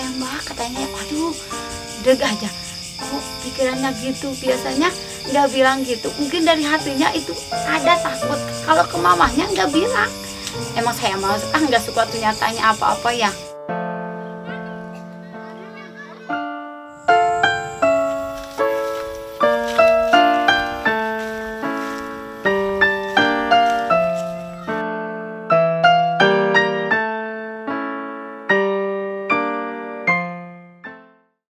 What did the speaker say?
Mbak katanya. Aduh, deg aja. Oh, pikirannya gitu. Biasanya nggak bilang gitu. Mungkin dari hatinya itu ada takut. Kalau ke mamahnya nggak bilang. Emang saya nggak suka tuh nyatanya apa-apa ya.